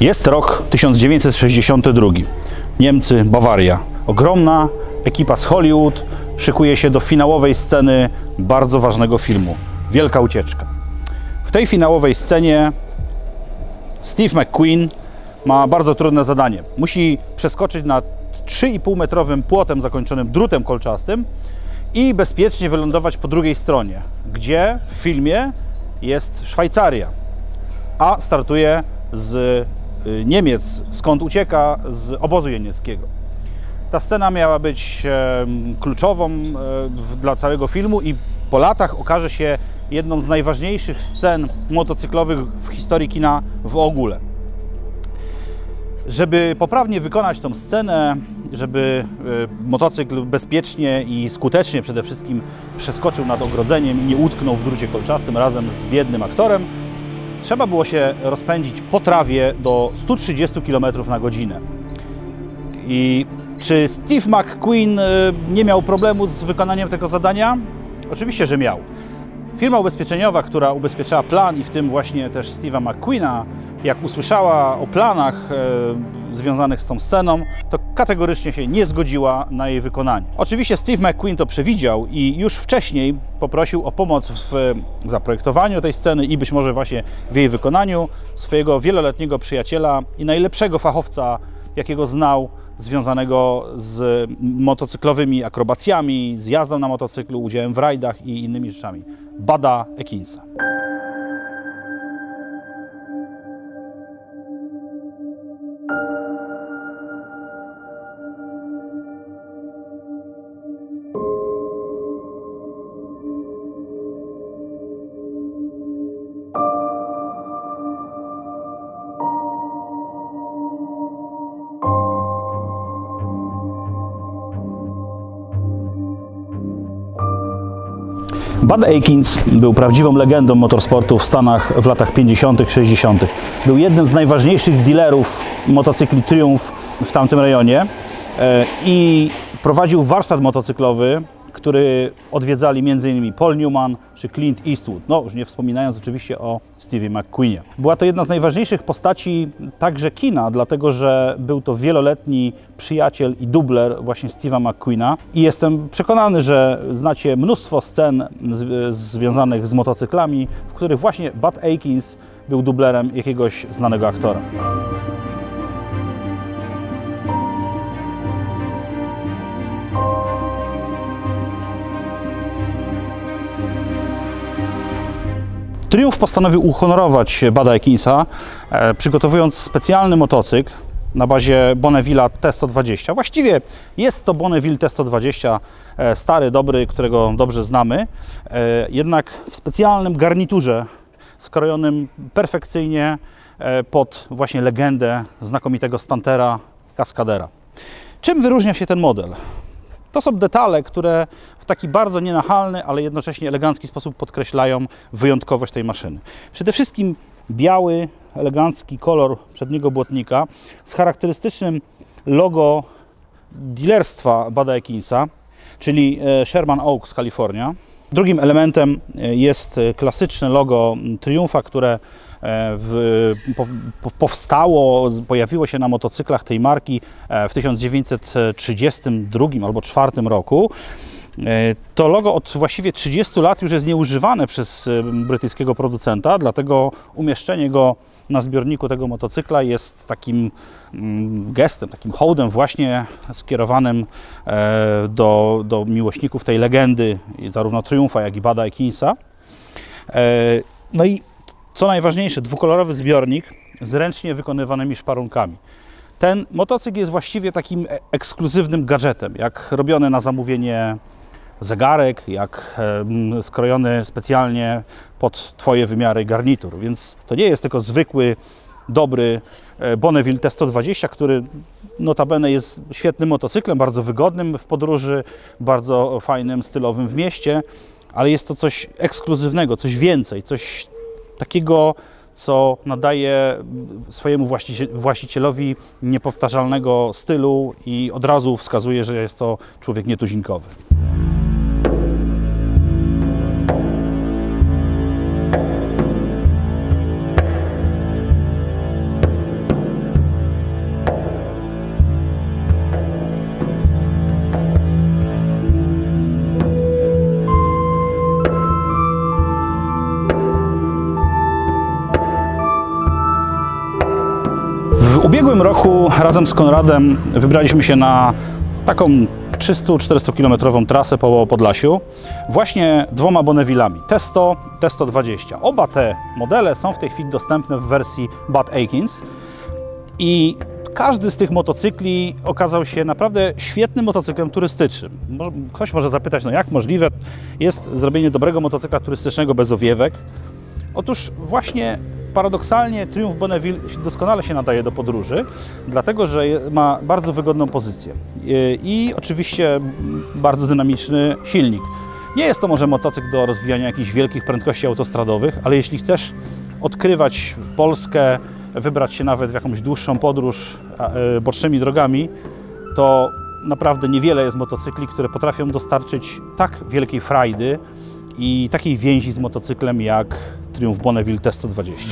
Jest rok 1962. Niemcy, Bawaria. Ogromna ekipa z Hollywood szykuje się do finałowej sceny bardzo ważnego filmu. Wielka ucieczka. W tej finałowej scenie Steve McQueen ma bardzo trudne zadanie. Musi przeskoczyć nad 3,5-metrowym płotem zakończonym drutem kolczastym i bezpiecznie wylądować po drugiej stronie, gdzie w filmie jest Szwajcaria, a startuje z Niemiec, skąd ucieka z obozu jenieckiego. Ta scena miała być kluczową dla całego filmu i po latach okaże się jedną z najważniejszych scen motocyklowych w historii kina w ogóle. Żeby poprawnie wykonać tą scenę, żeby motocykl bezpiecznie i skutecznie przede wszystkim przeskoczył nad ogrodzeniem i nie utknął w drucie kolczastym razem z biednym aktorem, trzeba było się rozpędzić po trawie do 130 km na godzinę. I czy Steve McQueen nie miał problemu z wykonaniem tego zadania? Oczywiście, że miał. Firma ubezpieczeniowa, która ubezpieczała plan i w tym właśnie też Steve'a McQueena, jak usłyszała o planach związanych z tą sceną, to kategorycznie się nie zgodziła na jej wykonanie. Oczywiście Steve McQueen to przewidział i już wcześniej poprosił o pomoc w zaprojektowaniu tej sceny i być może właśnie w jej wykonaniu swojego wieloletniego przyjaciela i najlepszego fachowca, jakiego znał, związanego z motocyklowymi akrobacjami, z jazdą na motocyklu, udziałem w rajdach i innymi rzeczami. Budda Ekinsa. Bud Akins był prawdziwą legendą motorsportu w Stanach w latach 50., 60. Był jednym z najważniejszych dealerów motocykli Triumph w tamtym rejonie i prowadził warsztat motocyklowy, który odwiedzali m.in. Paul Newman czy Clint Eastwood, no już nie wspominając oczywiście o Stevie McQueenie. Była to jedna z najważniejszych postaci także kina, dlatego że był to wieloletni przyjaciel i dubler właśnie Steve'a McQueena i jestem przekonany, że znacie mnóstwo scen związanych z motocyklami, w których właśnie Bud Akins był dublerem jakiegoś znanego aktora. Triumph postanowił uhonorować Budda Akinsa, przygotowując specjalny motocykl na bazie Bonneville'a T120. Właściwie jest to Bonneville T120, stary, dobry, którego dobrze znamy, jednak w specjalnym garniturze skrojonym perfekcyjnie pod właśnie legendę znakomitego stantera Kaskadera. Czym wyróżnia się ten model? To są detale, które w taki bardzo nienachalny, ale jednocześnie elegancki sposób podkreślają wyjątkowość tej maszyny. Przede wszystkim biały, elegancki kolor przedniego błotnika z charakterystycznym logo dealerstwa Budda Akinsa, czyli Sherman Oaks, Kalifornia. Drugim elementem jest klasyczne logo Triumpha, które powstało, pojawiło się na motocyklach tej marki w 1932 albo 1934 roku. To logo od właściwie 30 lat już jest nieużywane przez brytyjskiego producenta, dlatego umieszczenie go na zbiorniku tego motocykla jest takim gestem, takim hołdem właśnie skierowanym do miłośników tej legendy, zarówno Triumpha, jak i Budda Akinsa. No i co najważniejsze, dwukolorowy zbiornik z ręcznie wykonywanymi szparunkami. Ten motocykl jest właściwie takim ekskluzywnym gadżetem, jak robiony na zamówienie zegarek, jak skrojony specjalnie pod Twoje wymiary garnitur. Więc to nie jest tylko zwykły, dobry Bonneville T120, który notabene jest świetnym motocyklem, bardzo wygodnym w podróży, bardzo fajnym, stylowym w mieście, ale jest to coś ekskluzywnego, coś więcej, coś takiego, co nadaje swojemu właścicielowi niepowtarzalnego stylu i od razu wskazuje, że jest to człowiek nietuzinkowy. W ubiegłym roku razem z Konradem wybraliśmy się na taką 300-400 km trasę po Podlasiu właśnie dwoma Bonnevillami, Testo, Testo 20. Oba te modele są w tej chwili dostępne w wersji Bud Akins i każdy z tych motocykli okazał się naprawdę świetnym motocyklem turystycznym. Ktoś może zapytać, no jak możliwe jest zrobienie dobrego motocykla turystycznego bez owiewek? Otóż właśnie paradoksalnie Triumph Bonneville doskonale się nadaje do podróży, dlatego że ma bardzo wygodną pozycję i oczywiście bardzo dynamiczny silnik. Nie jest to może motocykl do rozwijania jakichś wielkich prędkości autostradowych, ale jeśli chcesz odkrywać Polskę, wybrać się nawet w jakąś dłuższą podróż bocznymi drogami, to naprawdę niewiele jest motocykli, które potrafią dostarczyć tak wielkiej frajdy i takiej więzi z motocyklem jak Triumph Bonneville Testo 20.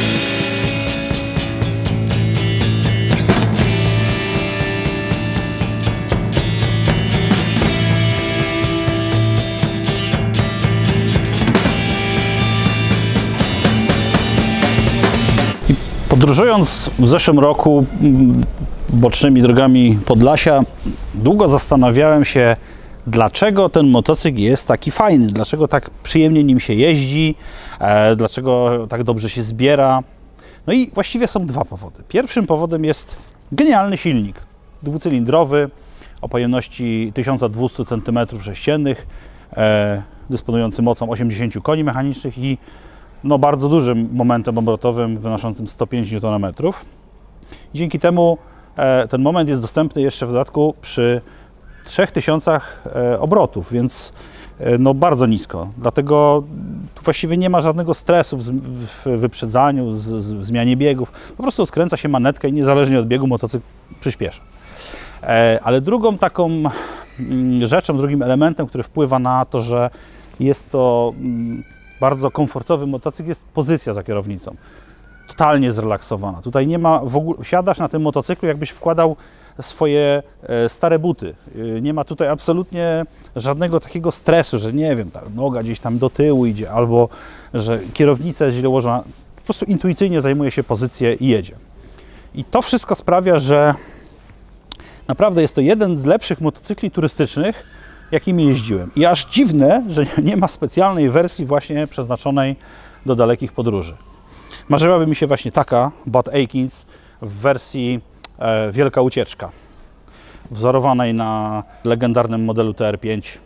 Podróżując w zeszłym roku bocznymi drogami Podlasia, długo zastanawiałem się, dlaczego ten motocykl jest taki fajny, dlaczego tak przyjemnie nim się jeździ, dlaczego tak dobrze się zbiera. No i właściwie są dwa powody. Pierwszym powodem jest genialny silnik, dwucylindrowy o pojemności 1200 cm3, dysponujący mocą 80 koni mechanicznych i bardzo dużym momentem obrotowym wynoszącym 105 Nm. Dzięki temu ten moment jest dostępny jeszcze w dodatku przy 3000 obrotów, więc bardzo nisko. Dlatego właściwie nie ma żadnego stresu w wyprzedzaniu, w zmianie biegów. Po prostu skręca się manetkę i niezależnie od biegu motocykl przyspiesza. Ale drugą taką rzeczą, drugim elementem, który wpływa na to, że jest to bardzo komfortowy motocykl, jest pozycja za kierownicą. Totalnie zrelaksowana. Tutaj nie ma w ogóle, siadasz na tym motocyklu, jakbyś wkładał swoje stare buty. Nie ma tutaj absolutnie żadnego takiego stresu, że nie wiem, ta noga gdzieś tam do tyłu idzie, albo że kierownica jest źle ułożona. Po prostu intuicyjnie zajmuje się pozycję i jedzie. I to wszystko sprawia, że naprawdę jest to jeden z lepszych motocykli turystycznych, jakimi jeździłem. I aż dziwne, że nie ma specjalnej wersji właśnie przeznaczonej do dalekich podróży. Marzyłaby mi się właśnie taka Bud Akins w wersji Wielka Ucieczka, wzorowanej na legendarnym modelu TR5,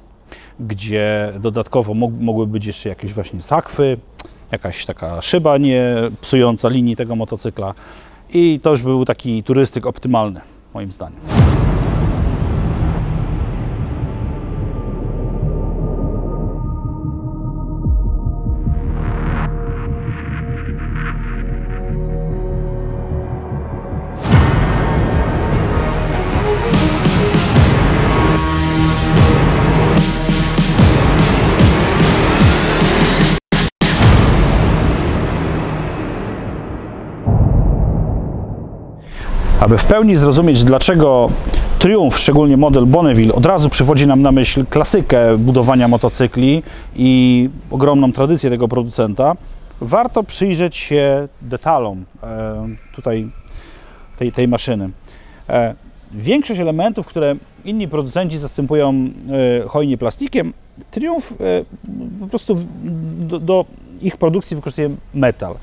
gdzie dodatkowo mogły być jeszcze jakieś właśnie sakwy, jakaś taka szyba nie psująca linii tego motocykla i to już był taki turystyk optymalny, moim zdaniem. Aby w pełni zrozumieć, dlaczego Triumph, szczególnie model Bonneville, od razu przywodzi nam na myśl klasykę budowania motocykli i ogromną tradycję tego producenta, warto przyjrzeć się detalom tutaj tej maszyny. Większość elementów, które inni producenci zastępują hojnie plastikiem, Triumph po prostu do ich produkcji wykorzystuje metal.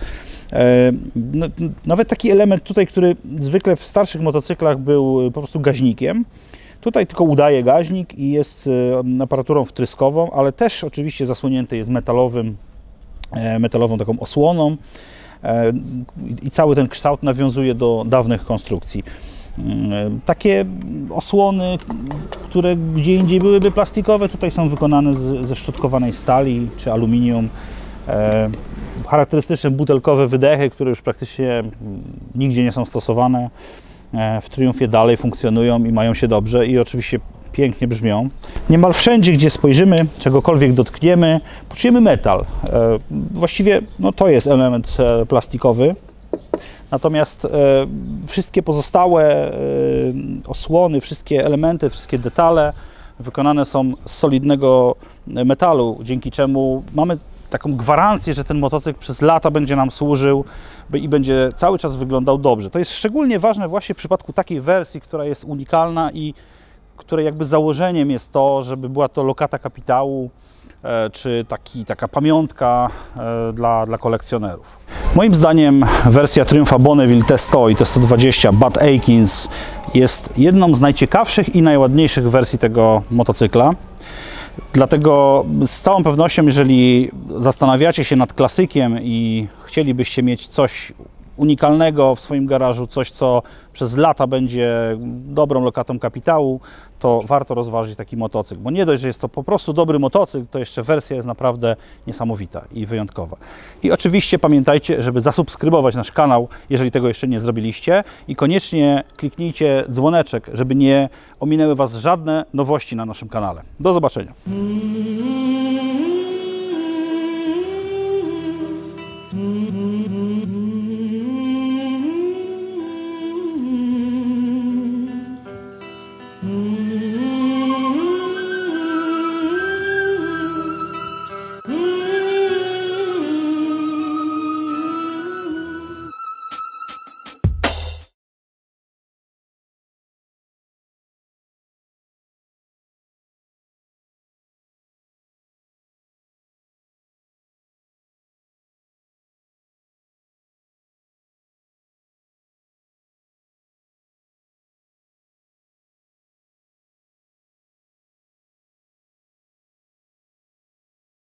Nawet taki element tutaj, który zwykle w starszych motocyklach był po prostu gaźnikiem, tutaj tylko udaje gaźnik i jest aparaturą wtryskową, ale też oczywiście zasłonięty jest metalową taką osłoną i cały ten kształt nawiązuje do dawnych konstrukcji. Takie osłony, które gdzie indziej byłyby plastikowe, tutaj są wykonane ze szczotkowanej stali czy aluminium. Charakterystyczne butelkowe wydechy, które już praktycznie nigdzie nie są stosowane, w Triumphie dalej funkcjonują i mają się dobrze i oczywiście pięknie brzmią. Niemal wszędzie, gdzie spojrzymy, czegokolwiek dotkniemy, poczujemy metal. Właściwie to jest element plastikowy, natomiast wszystkie pozostałe osłony, wszystkie elementy, wszystkie detale wykonane są z solidnego metalu, dzięki czemu mamy taką gwarancję, że ten motocykl przez lata będzie nam służył i będzie cały czas wyglądał dobrze. To jest szczególnie ważne właśnie w przypadku takiej wersji, która jest unikalna i której jakby założeniem jest to, żeby była to lokata kapitału, czy taka pamiątka dla kolekcjonerów. Moim zdaniem wersja Triumpha Bonneville T100 i T120 Bud Akins jest jedną z najciekawszych i najładniejszych wersji tego motocykla. Dlatego z całą pewnością, jeżeli zastanawiacie się nad klasykiem i chcielibyście mieć coś unikalnego w swoim garażu, coś co przez lata będzie dobrą lokatą kapitału, to warto rozważyć taki motocykl, bo nie dość, że jest to po prostu dobry motocykl, to jeszcze wersja jest naprawdę niesamowita i wyjątkowa. I oczywiście pamiętajcie, żeby zasubskrybować nasz kanał, jeżeli tego jeszcze nie zrobiliście, i koniecznie kliknijcie dzwoneczek, żeby nie ominęły Was żadne nowości na naszym kanale. Do zobaczenia.